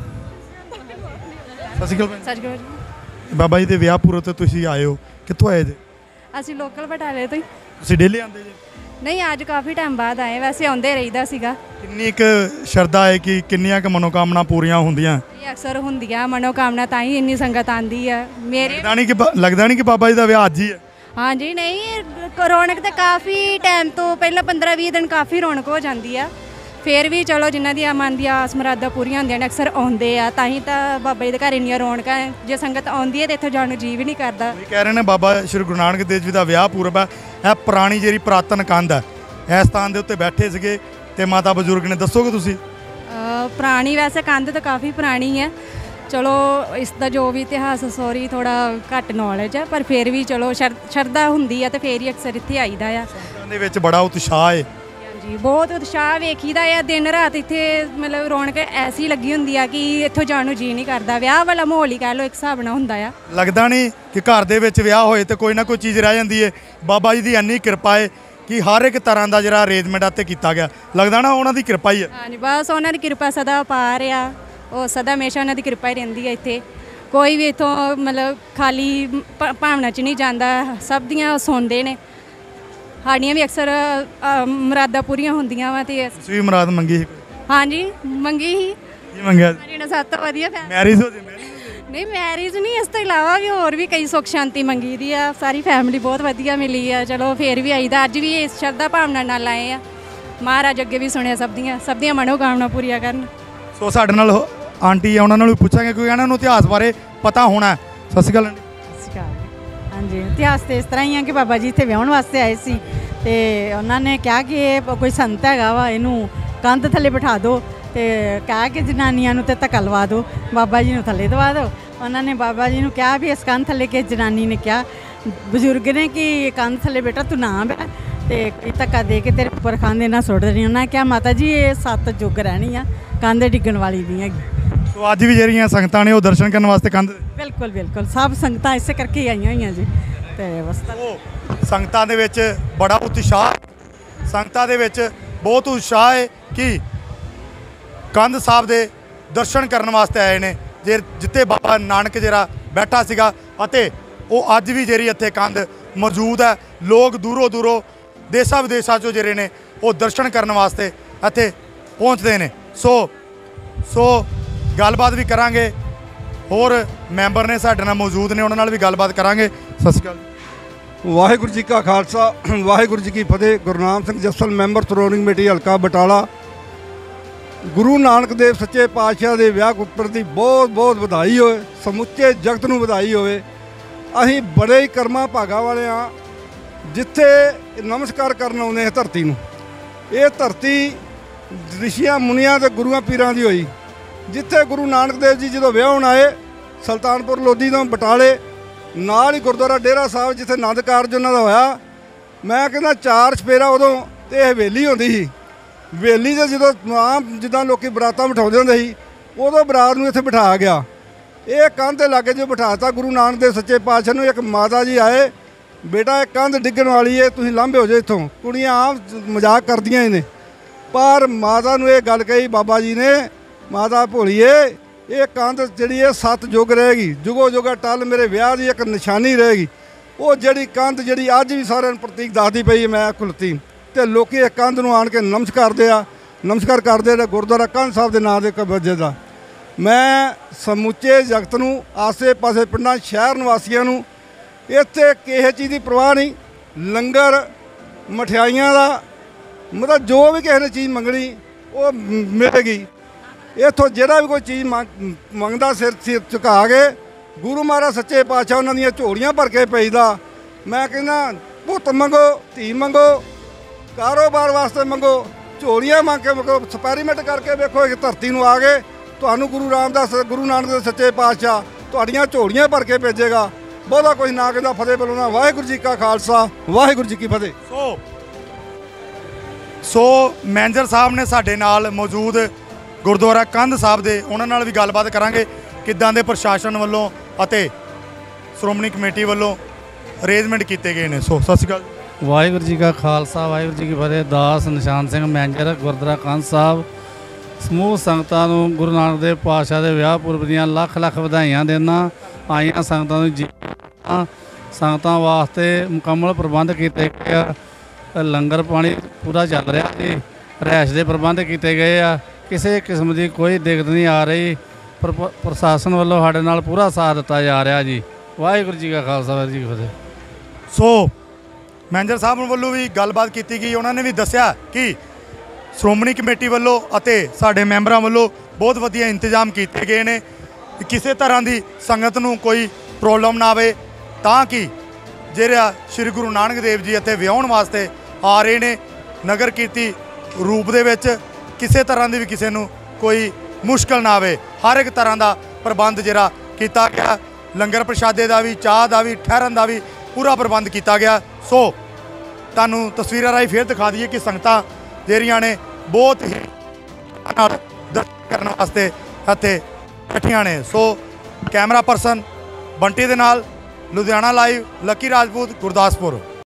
ਸਤਿ ਸ਼੍ਰੀ ਅਕਾਲ ਸੱਚ ਕਹੋ ਜੀ। ਬਾਬਾ ਜੀ ਦੇ ਵਿਆਹ ਪੁਰਬ ਤੇ ਤੁਸੀਂ ਆਏ ਹੋ, ਕਿੱਥੋਂ ਆਏ ਜੀ? ਅਸੀਂ ਲੋਕਲ ਬਟਾਲੇ ਤੋਂ ਹੀ। ਤੁਸੀਂ ਡੇਲੀ ਆਉਂਦੇ ਜੀ? ਨਹੀਂ, ਅੱਜ ਕਾਫੀ ਟਾਈਮ ਬਾਅਦ ਆਏ, ਵੈਸੇ ਆਉਂਦੇ ਰਹੀਦਾ ਸੀਗਾ। ਕਿੰਨੀ ਕੁ ਸ਼ਰਧਾ ਹੈ ਕਿ ਕਿੰਨੀਆਂ ਕੁ ਮਨੋਕਾਮਨਾ ਪੂਰੀਆਂ ਹੁੰਦੀਆਂ? ਇਹ ਅਕਸਰ ਹੁੰਦੀਆਂ ਮਨੋਕਾਮਨਾ, ਤਾਂ ਹੀ ਇੰਨੀ ਸੰਗਤ ਆਉਂਦੀ ਆ। ਮੇਰੇ ਲੱਗਦਾ ਨਹੀਂ ਕਿ ਬਾਬਾ ਜੀ ਦਾ ਵਿਆਹ ਅੱਜ ਹੀ ਹੈ? ਹਾਂਜੀ, ਨਹੀਂ, ਰੌਣਕ ਤਾਂ ਕਾਫੀ ਟਾਈਮ ਤੋਂ ਪਹਿਲਾਂ 15-20 ਦਿਨ ਕਾਫੀ ਰੌਣਕ ਹੋ ਜਾਂਦੀ ਆ। ਫਿਰ ਵੀ ਚਲੋ ਜਿਨ੍ਹਾਂ ਦੀਆਂ ਮਨ ਦੀਆਂ ਆਸ ਮੁਰਾਦਾਂ ਪੂਰੀਆਂ ਹੁੰਦੀਆਂ ਨੇ ਅਕਸਰ ਆਉਂਦੇ ਆ, ਤਾਂ ਹੀ ਤਾਂ ਬਾਬਾ ਜੀ ਦੇ ਘਰ ਇੰਨੀਆਂ ਰੌਣਕਾਂ। ਜੇ ਸੰਗਤ ਆਉਂਦੀ ਹੈ ਤਾਂ ਇੱਥੋਂ ਜਾਣ ਨੂੰ ਜੀਅ ਵੀ ਨਹੀਂ ਕਰਦਾ। ਇਹ ਕਹਿ ਰਹੇ ਨੇ ਬਾਬਾ ਸ਼੍ਰੀ ਗੁਰੂ ਨਾਨਕ ਦੇਵ ਜੀ ਦਾ ਵਿਆਹ ਪੁਰਬ ਹੈ। ਇਹ ਪੁਰਾਣੀ ਜਿਹੜੀ ਪੁਰਾਤਨ ਕੰਧ ਹੈ, ਇਸ ਸਥਾਨ ਦੇ ਉੱਤੇ ਬੈਠੇ ਸੀਗੇ ਤੇ ਮਾਤਾ ਬਜ਼ੁਰਗ ਨੇ, ਦੱਸੋਗੇ ਤੁਸੀਂ? ਪੁਰਾਣੀ, ਵੈਸੇ ਕੰਧ ਤਾਂ ਕਾਫੀ ਪੁਰਾਣੀ ਹੈ। ਚਲੋ ਇਸ ਦਾ ਜੋ ਵੀ ਇਤਿਹਾਸ ਸੋਰੀ ਥੋੜਾ ਘੱਟ ਨੌਲੇਜ ਹੈ, ਪਰ ਫਿਰ ਵੀ ਚਲੋ ਸ਼ਰਧਾ ਹੁੰਦੀ ਹੈ ਤੇ ਫਿਰ ਹੀ ਅਕਸਰ ਇੱਥੇ ਆਈਦਾ ਆ। ਸੰਗਤਾਂ ਦੇ ਵਿੱਚ ਬੜਾ ਉਤਸ਼ਾਹ ਹੈ। ਹਾਂਜੀ, ਬਹੁਤ ਉਤਸ਼ਾਹ ਵੇਖੀਦਾ ਆ। ਦਿਨ ਰਾਤ ਇੱਥੇ ਮਤਲਬ ਰੌਣਕ ਐਸੀ ਲੱਗੀ ਹੁੰਦੀ ਆ ਕਿ ਇੱਥੋਂ ਜਾਣ ਨੂੰ ਜੀਅ ਨਹੀਂ ਕਰਦਾ। ਵਿਆਹ ਵਾਲਾ ਮਾਹੌਲ ਹੀ ਕਹਿ ਲਓ ਇੱਕ ਹਿਸਾਬ ਨਾਲ ਹੁੰਦਾ ਆ। ਲੱਗਦਾ ਨਹੀਂ ਕਿ ਘਰ ਦੇ ਵਿੱਚ ਵਿਆਹ ਹੋਏ ਤੇ ਕੋਈ ਨਾ ਕੋਈ ਚੀਜ਼ ਰਹਿ ਜਾਂਦੀ ਹੈ। ਬਾਬਾ ਜੀ ਦੀ ਇੰਨੀ ਕਿਰਪਾ ਹੈ ਕਿ ਹਰ ਇੱਕ ਤਰ੍ਹਾਂ ਦਾ ਜਿਹੜਾ ਅਰੇਂਜਮੈਂਟ ਇੱਥੇ ਕੀਤਾ ਗਿਆ, ਲੱਗਦਾ ਨਾ ਉਹਨਾਂ ਦੀ ਕਿਰਪਾ ਹੀ ਹੈ। ਹਾਂਜੀ, ਬਸ ਉਹਨਾਂ ਦੀ ਕਿਰਪਾ ਸਦਾ ਪਾਰ ਆ। ਉਹ ਸਦਾ ਹਮੇਸ਼ਾ ਉਹਨਾਂ ਦੀ ਕਿਰਪਾ ਹੀ ਰਹਿੰਦੀ ਹੈ ਇੱਥੇ। ਕੋਈ ਵੀ ਇੱਥੋਂ ਮਤਲਬ ਖਾਲੀ ਭਾਵਨਾ 'ਚ ਨਹੀਂ ਜਾਂਦਾ, ਸਭ ਦੀਆਂ ਸੁਣਦੇ ਨੇ। ਸਾਡੀਆਂ ਵੀ ਅਕਸਰ ਮੁਰਾਦਾਂ ਪੂਰੀਆਂ ਹੁੰਦੀਆਂ ਵਾ। ਤੇ ਤੁਸੀਂ ਵੀ ਮੁਰਾਦ ਮੰਗੀ ਸੀ? ਹਾਂਜੀ, ਮੰਗੀ ਸੀ। ਕੀ ਮੰਗਿਆ? ਸਾਡੀ ਨਾਲ ਸਭ ਤੋਂ ਵਧੀਆ ਮੈਰਿਜ ਹੋ ਜਾਂਦੀ? ਨਹੀਂ, ਮੈਰਿਜ ਨਹੀਂ, ਇਸ ਤੋਂ ਇਲਾਵਾ ਵੀ ਹੋਰ ਵੀ ਕਈ ਸੁੱਖ ਸ਼ਾਂਤੀ ਮੰਗੀ ਦੀ ਆ। ਸਾਰੀ ਫੈਮਿਲੀ ਬਹੁਤ ਵਧੀਆ ਮਿਲੀ ਆ। ਚਲੋ ਫਿਰ ਵੀ ਆਈਦਾ। ਅੱਜ ਵੀ ਇਸ ਸ਼ਰਧਾ ਭਾਵਨਾ ਨਾਲ ਆਏ ਆ। ਮਹਾਰਾਜ ਅੱਗੇ ਵੀ ਸੁਣਿਆ ਸਭ ਦੀਆਂ ਮਨੋਕਾਮਨਾ ਪੂਰੀਆਂ ਕਰਨ। ਸੋ ਸਾਡੇ ਨਾਲ ਆਂਟੀ ਆ, ਉਹਨਾਂ ਨਾਲ ਵੀ ਪੁੱਛਾਂਗੇ ਕਿਉਂਕਿ ਇਹਨਾਂ ਨੂੰ ਇਤਿਹਾਸ ਬਾਰੇ ਪਤਾ ਹੋਣਾ। ਸਤਿ ਸ਼੍ਰੀ ਅਕਾਲ ਆਂਟੀ। ਸਤਿ ਸ਼੍ਰੀ ਅਕਾਲ। ਹਾਂਜੀ, ਇਤਿਹਾਸ ਤੇ ਇਸ ਤਰ੍ਹਾਂ ਹੀ ਆ ਕਿ ਬਾਬਾ ਜੀ ਇੱਥੇ ਵਿਆਹਣ ਵਾਸਤੇ ਆਏ ਸੀ ਤੇ ਉਹਨਾਂ ਨੇ ਕਿਹਾ ਕਿ ਇਹ ਕੋਈ ਸੰਤ ਹੈਗਾ ਵਾ, ਇਹਨੂੰ ਕੰਧ ਥੱਲੇ ਬਿਠਾ ਦਿਓ ਤੇ ਕਿਹਾ ਕਿ ਜਨਾਨੀਆਂ ਨੂੰ ਤੇ ਧੱਕਾ ਲਵਾ ਦਿਓ, ਬਾਬਾ ਜੀ ਨੂੰ ਥੱਲੇ ਦਵਾ ਦਿਓ। ਉਹਨਾਂ ਨੇ ਬਾਬਾ ਜੀ ਨੂੰ ਕਿਹਾ ਵੀ ਇਸ ਕੰਧ ਥੱਲੇ, ਕਿ ਜਨਾਨੀ ਨੇ ਕਿਹਾ ਬਜ਼ੁਰਗ ਨੇ ਕਿ ਕੰਧ ਥੱਲੇ ਬੇਟਾ ਤੂੰ ਨਾ ਬੈ ਤੇ ਧੱਕਾ ਦੇ ਕੇ ਤੇਰੇ ਉੱਪਰ ਕੰਧ ਇਹਨਾਂ ਸੁੱਟ ਦੇਣੀ। ਉਹਨਾਂ ਨੇ ਕਿਹਾ ਮਾਤਾ ਜੀ ਇਹ 7 ਯੁੱਗ ਰਹਿਣੀ ਆ, ਕੰਧ ਡਿੱਗਣ ਵਾਲੀ ਨਹੀਂ ਹੈਗੀ। ਸੋ ਅੱਜ ਵੀ ਜਿਹੜੀਆਂ ਸੰਗਤਾਂ ਨੇ ਉਹ ਦਰਸ਼ਨ ਕਰਨ ਵਾਸਤੇ ਕੰਧ? ਬਿਲਕੁਲ ਬਿਲਕੁਲ, ਸਭ ਸੰਗਤਾਂ ਇਸੇ ਕਰਕੇ ਹੀ ਆਈਆਂ ਹੋਈਆਂ ਜੀ। ਤੇ ਬਸ ਸੰਗਤਾਂ ਦੇ ਵਿੱਚ ਬੜਾ ਉਤਸ਼ਾਹ, ਸੰਗਤਾਂ ਦੇ ਵਿੱਚ ਬਹੁਤ ਉਤਸ਼ਾਹ ਹੈ ਕਿ ਕੰਧ ਸਾਹਿਬ ਦੇ ਦਰਸ਼ਨ ਕਰਨ ਵਾਸਤੇ ਆਏ ਨੇ। ਜਿੱਥੇ ਬਾਬਾ ਨਾਨਕ ਜਿਹੜਾ ਬੈਠਾ ਸੀਗਾ ਅਤੇ ਉਹ ਅੱਜ ਵੀ ਜਿਹੜੀ ਇੱਥੇ ਕੰਧ ਮੌਜੂਦ ਹੈ। ਲੋਕ ਦੂਰੋਂ ਦੂਰੋਂ ਦੇਸ਼ਾਂ ਵਿਦੇਸ਼ਾਂ 'ਚੋਂ ਜਿਹੜੇ ਨੇ ਉਹ ਦਰਸ਼ਨ ਕਰਨ ਵਾਸਤੇ ਇੱਥੇ ਪਹੁੰਚਦੇ ਨੇ। ਸੋ ਗੱਲਬਾਤ ਵੀ ਕਰਾਂਗੇ। ਹੋਰ ਮੈਂਬਰ ਨੇ ਸਾਡੇ ਨਾਲ ਮੌਜੂਦ ਨੇ, ਉਹਨਾਂ ਨਾਲ ਵੀ ਗੱਲਬਾਤ ਕਰਾਂਗੇ। ਸਤਿ ਸ਼੍ਰੀ ਅਕਾਲ। ਵਾਹਿਗੁਰੂ ਜੀ ਕਾ ਖਾਲਸਾ, ਵਾਹਿਗੁਰੂ ਜੀ ਕੀ ਫਤਿਹ। ਗੁਰਨਾਮ ਸਿੰਘ ਜੱਸਲ, ਮੈਂਬਰ ਸ਼੍ਰੋਮਣੀ ਕਮੇਟੀ ਹਲਕਾ ਬਟਾਲਾ। ਗੁਰੂ ਨਾਨਕ ਦੇਵ ਸੱਚੇ ਪਾਤਸ਼ਾਹ ਦੇ ਵਿਆਹ ਪੁਰਬ ਦੀ ਬਹੁਤ ਬਹੁਤ ਵਧਾਈ ਹੋਵੇ, ਸਮੁੱਚੇ ਜਗਤ ਨੂੰ ਵਧਾਈ ਹੋਵੇ। ਅਸੀਂ ਬੜੇ ਹੀ ਕਰਮਾਂ ਭਾਗਾਂ ਵਾਲੇ ਹਾਂ ਜਿੱਥੇ ਨਮਸਕਾਰ ਕਰਨ ਆਉਂਦੇ ਹਾਂ ਧਰਤੀ ਨੂੰ। ਇਹ ਧਰਤੀ ਰਿਸ਼ੀਆਂ ਮੁਨੀਆਂ ਤੇ ਗੁਰੂਆਂ ਪੀਰਾਂ ਦੀ ਹੋਈ, ਜਿੱਥੇ ਗੁਰੂ ਨਾਨਕ ਦੇਵ ਜੀ ਜਦੋਂ ਵਿਆਹਣ ਆਏ ਸੁਲਤਾਨਪੁਰ ਲੋਧੀ ਤੋਂ ਬਟਾਲੇ, ਨਾਲ ਹੀ ਗੁਰਦੁਆਰਾ ਡੇਰਾ ਸਾਹਿਬ ਜਿੱਥੇ ਆਨੰਦ ਕਾਰਜ ਉਹਨਾਂ ਦਾ ਹੋਇਆ। ਮੈਂ ਕਹਿੰਦਾ 4 ਚੁਫੇਰਾ ਉਦੋਂ ਤੇ ਇਹ ਹਵੇਲੀ ਹੁੰਦੀ ਸੀ। ਹਵੇਲੀ 'ਤੇ ਜਦੋਂ ਆਮ ਜਿੱਦਾਂ ਲੋਕੀ ਬਰਾਤਾਂ ਬਿਠਾਉਂਦੇ ਹੁੰਦੇ ਸੀ, ਉਦੋਂ ਬਰਾਤ ਨੂੰ ਇੱਥੇ ਬਿਠਾਇਆ ਗਿਆ। ਇਹ ਕੰਧ ਦੇ ਲਾਗੇ ਜੋ ਬਿਠਾਤਾ ਗੁਰੂ ਨਾਨਕ ਦੇਵ ਸੱਚੇ ਪਾਤਸ਼ਾਹ ਨੂੰ। ਇੱਕ ਮਾਤਾ ਜੀ ਆਏ, ਬੇਟਾ ਇਹ ਕੰਧ ਡਿੱਗਣ ਵਾਲੀ ਹੈ, ਤੁਸੀਂ ਲਾਂਭੇ ਹੋ ਜਾਓ ਇੱਥੋਂ। ਕੁੜੀਆਂ ਆਮ ਮਜ਼ਾਕ ਕਰਦੀਆਂ ਹੀ ਨੇ, ਪਰ ਮਾਤਾ ਨੂੰ ਇਹ ਗੱਲ ਕਹੀ ਬਾਬਾ ਜੀ ਨੇ, ਮਾਤਾ ਭੋਲੀਏ ਇਹ ਕੰਧ ਜਿਹੜੀ ਹੈ 7 ਯੁੱਗ ਰਹੇਗੀ, ਜੁਗੋ ਜੁਗਾ ਟੱਲ ਮੇਰੇ ਵਿਆਹ ਦੀ ਇੱਕ ਨਿਸ਼ਾਨੀ ਰਹੇਗੀ। ਉਹ ਜਿਹੜੀ ਕੰਧ ਜਿਹੜੀ ਅੱਜ ਵੀ ਸਾਰਿਆਂ ਨੂੰ ਪ੍ਰਤੀਕ ਦੱਸਦੀ ਪਈ ਹੈ। ਮੈਂ ਖੁੱਲਤੀ ਅਤੇ ਲੋਕ ਇਹ ਕੰਧ ਨੂੰ ਆਣ ਕੇ ਨਮਸਕਾਰ ਕਰਦੇ ਨੇ ਗੁਰਦੁਆਰਾ ਕੰਧ ਸਾਹਿਬ ਦੇ ਨਾਂ ਦੇ ਕਬਜੇ ਦਾ। ਮੈਂ ਸਮੁੱਚੇ ਜਗਤ ਨੂੰ, ਆਸੇ ਪਾਸੇ ਪਿੰਡਾਂ ਸ਼ਹਿਰ ਨਿਵਾਸੀਆਂ ਨੂੰ, ਇੱਥੇ ਕਿਸੇ ਚੀਜ਼ ਦੀ ਪਰਵਾਹ ਨਹੀਂ। ਲੰਗਰ ਮਠਿਆਈਆਂ ਦਾ ਮਤਲਬ ਜੋ ਵੀ ਕਿਸੇ ਨੇ ਚੀਜ਼ ਮੰਗਣੀ ਉਹ ਮਿਲੇਗੀ। ਇੱਥੋਂ ਜਿਹੜਾ ਵੀ ਕੋਈ ਚੀਜ਼ ਮੰਗਦਾ ਸਿਰ ਝੁਕਾ ਕੇ ਗੁਰੂ ਮਹਾਰਾਜ ਸੱਚੇ ਪਾਤਸ਼ਾਹ ਉਹਨਾਂ ਦੀਆਂ ਝੋਲੀਆਂ ਭਰ ਕੇ ਭੇਜਦਾ। ਮੈਂ ਕਹਿੰਦਾ ਪੁੱਤ ਮੰਗੋ, ਧੀ ਮੰਗੋ, ਕਾਰੋਬਾਰ ਵਾਸਤੇ ਮੰਗੋ, ਝੋਲੀਆਂ ਮੰਗ ਕੇ ਐਕਸਪੈਰੀਮੈਂਟ ਕਰਕੇ ਵੇਖੋ ਇੱਕ ਧਰਤੀ ਨੂੰ ਆ ਗਏ, ਤੁਹਾਨੂੰ ਗੁਰੂ ਰਾਮਦਾਸ ਗੁਰੂ ਨਾਨਕ ਦੇ ਸੱਚੇ ਪਾਤਸ਼ਾਹ ਤੁਹਾਡੀਆਂ ਝੋਲੀਆਂ ਭਰ ਕੇ ਭੇਜੇਗਾ। ਬਹੁਤਾ ਕੁਝ ਨਾ ਕਹਿੰਦਾ, ਫਤਿਹ ਬੁਲਾਉਣਾ। ਵਾਹਿਗੁਰੂ ਜੀ ਕਾ ਖਾਲਸਾ, ਵਾਹਿਗੁਰੂ ਜੀ ਕੀ ਫਤਿਹ। ਸੋ ਮੈਨੇਜਰ ਸਾਹਿਬ ਨੇ ਸਾਡੇ ਨਾਲ ਮੌਜੂਦ ਗੁਰਦੁਆਰਾ ਕੰਧ ਸਾਹਿਬ ਦੇ, ਉਹਨਾਂ ਨਾਲ ਵੀ ਗੱਲਬਾਤ ਕਰਾਂਗੇ ਕਿੱਦਾਂ ਦੇ ਪ੍ਰਸ਼ਾਸਨ ਵੱਲੋਂ ਅਤੇ ਸ਼੍ਰੋਮਣੀ ਕਮੇਟੀ ਵੱਲੋਂ ਅਰੇਂਜਮੈਂਟ ਕੀਤੇ ਗਏ ਨੇ। ਸੋ ਸਤਿ ਸ਼੍ਰੀ ਅਕਾਲ। ਵਾਹਿਗੁਰੂ ਜੀ ਕਾ ਖਾਲਸਾ, ਵਾਹਿਗੁਰੂ ਜੀ ਕੀ ਫਤਿਹ। ਦਾਸ ਨਿਸ਼ਾਨ ਸਿੰਘ ਮੈਨੇਜਰ ਗੁਰਦੁਆਰਾ ਕੰਧ ਸਾਹਿਬ। ਸਮੂਹ ਸੰਗਤਾਂ ਨੂੰ ਗੁਰੂ ਨਾਨਕ ਦੇਵ ਪਾਤਸ਼ਾਹ ਦੇ ਵਿਆਹ ਪੁਰਬ ਦੀਆਂ ਲੱਖ ਲੱਖ ਵਧਾਈਆਂ ਦਿੰਦਾ। ਆਈਆਂ ਸੰਗਤਾਂ ਨੂੰ ਸੰਗਤਾਂ ਵਾਸਤੇ ਮੁਕੰਮਲ ਪ੍ਰਬੰਧ ਕੀਤੇ ਗਏ ਆ। ਲੰਗਰ ਪਾਣੀ ਪੂਰਾ ਚੱਲ ਰਿਹਾ ਜੀ, ਰਿਹਾਇਸ਼ ਦੇ ਪ੍ਰਬੰਧ ਕੀਤੇ ਗਏ ਆ। ਕਿਸੇ ਕਿਸਮ ਦੀ ਕੋਈ ਦਿੱਕਤ ਨਹੀਂ ਆ ਰਹੀ। ਪ੍ਰਸ਼ਾਸਨ ਵੱਲੋਂ ਸਾਡੇ ਨਾਲ ਪੂਰਾ ਸਾਥ ਦਿੱਤਾ ਜਾ ਰਿਹਾ ਜੀ। ਵਾਹਿਗੁਰੂ ਜੀ ਕਾ ਖਾਲਸਾ, ਵਾਹਿਗੁਰੂ ਜੀ ਕੀ ਫਤਿਹ। ਸੋ ਮੈਨੇਜਰ ਸਾਹਿਬ ਵੱਲੋਂ ਵੀ ਗੱਲਬਾਤ ਕੀਤੀ ਗਈ। ਉਹਨਾਂ ਨੇ ਵੀ ਦੱਸਿਆ ਕਿ ਸ਼੍ਰੋਮਣੀ ਕਮੇਟੀ ਵੱਲੋਂ ਅਤੇ ਸਾਡੇ ਮੈਂਬਰਾਂ ਵੱਲੋਂ ਬਹੁਤ ਵਧੀਆ ਇੰਤਜ਼ਾਮ ਕੀਤੇ ਗਏ ਨੇ, ਕਿਸੇ ਤਰ੍ਹਾਂ ਦੀ ਸੰਗਤ ਨੂੰ ਕੋਈ ਪ੍ਰੋਬਲਮ ਨਾ ਆਵੇ, ਤਾਂ ਕਿ ਜਿਹੜਾ ਸ਼੍ਰੀ ਗੁਰੂ ਨਾਨਕ ਦੇਵ ਜੀ ਇੱਥੇ ਵਿਆਹੁਣ ਵਾਸਤੇ ਆ ਰਹੇ ਨੇ ਨਗਰ ਕੀਰਤੀ ਰੂਪ ਦੇ ਵਿੱਚ, ਕਿਸੇ ਤਰ੍ਹਾਂ ਦੀ ਵੀ ਕਿਸੇ ਨੂੰ ਕੋਈ ਮੁਸ਼ਕਲ ਨਾ ਆਵੇ। ਹਰ ਇੱਕ ਤਰ੍ਹਾਂ ਦਾ ਪ੍ਰਬੰਧ ਜਿਹੜਾ ਕੀਤਾ ਗਿਆ, ਲੰਗਰ ਪ੍ਰਸ਼ਾਦੇ ਦਾ ਵੀ, ਚਾਹ ਦਾ ਵੀ, ਠਹਿਰਨ ਦਾ ਵੀ ਪੂਰਾ ਪ੍ਰਬੰਧ ਕੀਤਾ ਗਿਆ। ਸੋ ਤੁਹਾਨੂੰ ਤਸਵੀਰਾਂ ਰਾਹੀਂ ਫਿਰ ਦਿਖਾ ਦਈਏ ਕਿ ਸੰਗਤਾਂ ਜਿਹੜੀਆਂ ਨੇ ਬਹੁਤ ਹੀ ਨਾਲ ਦਰਸ਼ਨ ਕਰਨ ਵਾਸਤੇ ਇੱਥੇ ਇਕੱਠੀਆਂ ਨੇ। ਸੋ ਕੈਮਰਾ ਪਰਸਨ ਬੰਟੀ ਦੇ ਨਾਲ ਲੁਧਿਆਣਾ ਲਾਈਵ, ਲੱਕੀ ਰਾਜਪੂਤ, ਗੁਰਦਾਸਪੁਰ।